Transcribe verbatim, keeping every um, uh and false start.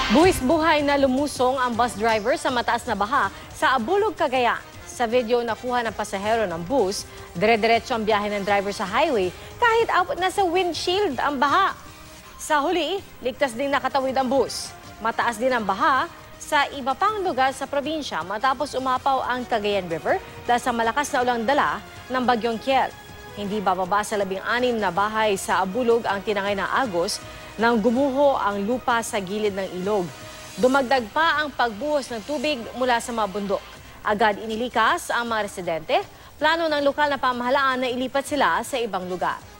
Buwis-buhay na lumusong ang bus driver sa mataas na baha sa Abulug, Cagayan. Sa video nakuha ng pasahero ng bus, dire-diretso ang biyahe ng driver sa highway kahit abot na sa windshield ang baha. Sa huli, ligtas ding nakatawid ang bus. Mataas din ang baha sa iba pang lugar sa probinsya matapos umapaw ang Cagayan River dahil sa malakas na ulang dala ng bagyong Kiel. Hindi bababa sa labing-anim na bahay sa Abulug ang tinangay ng Agos nang gumuho ang lupa sa gilid ng ilog. Dumagdag pa ang pagbuhos ng tubig mula sa mga bundok. Agad inilikas ang mga residente. Plano ng lokal na pamahalaan na ilipat sila sa ibang lugar.